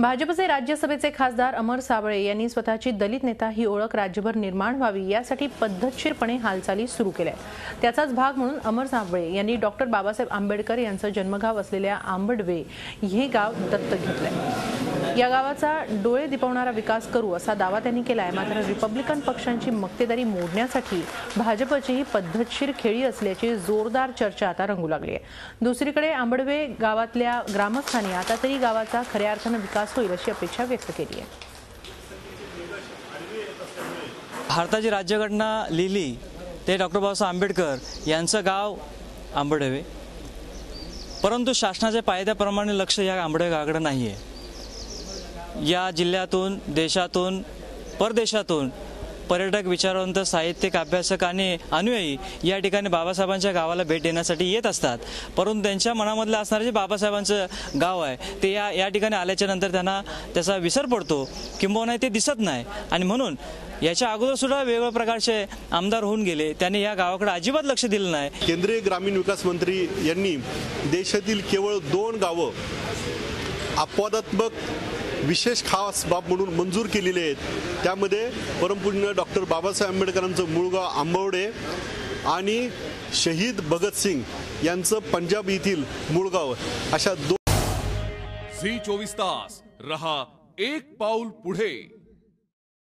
भाजपचे राज्यसभेचे खासदार अमर साबळे यांनी स्वतःची दलित नेता ही ओळख राज्यभर निर्माण व्हावी यासाठी पद्धतशीरपणे हालचाली सुरू केल्या। त्याचाच भाग म्हणून अमर साबळे यांनी डॉक्टर बाबासाहेब आंबेडकर यांचं जन्मगाव असलेल्या आंबडवे हे गाव दत्तक घेतलंय। या गावाचा डोळे दिपवणारा विकास करू असा दावा त्यांनी केलाय। मात्र रिपब्लिकन पक्षांची मक्तेदारी मोडण्यासाठी भाजपची ही पद्धतशीर खेळी असल्याची जोरदार चर्चा आता रंगू लागली आहे। दुसरीकडे आंबडवे गावातल्या ग्रामस्थांनी आता तरी गावाचा खऱ्या अर्थाने विकास होईल अशी अपेक्षा व्यक्त केली आहे। भारताची राज्यघटना लिहिली ते डॉक्टर बाबासाहेब आंबेडकर यांचं गाव आंबडवे, परंतु शासनाच्या कायद्याप्रमाणे लक्ष या आंबडवे गावाकडे नाही आहे। या जिल्ह्यातून, देशातून, परदेशातून पर्यटक, विचारवंत, साहित्यिक, अभ्यासक आणि अनुयायी या ठिकाणी बाबासाहेबांच्या गावाला भेट देण्यासाठी येत असतात, परंतु त्यांच्या मनामधलं असणारे जे बाबासाहेबांचं गाव आहे ते या ठिकाणी आल्याच्या नंतर त्यांना त्याचा विसर पडतो किंबहुना ते दिसत नाही। आणि म्हणून याच्या अगोदर सुद्धा वेगवेगळ्या प्रकारचे आमदार होऊन गेले, त्यांनी या गावाकडे अजिबात लक्ष दिलं नाही। केंद्रीय ग्रामीण विकास मंत्री यांनी देशातील केवळ 2 गावं अपवादात्मक विशेष खास बाब म्हणून मंजूर केलेले आहेत। त्यामध्ये परमपूज्य डॉक्टर बाबासाहेब आंबेडकरांचं मूळ गाव आंबवडे आणि शहीद भगतसिंग यांचं पंजाब येथील मूळ गाव अशा 2। झी 24 तास रहा एक पाऊल पुढे।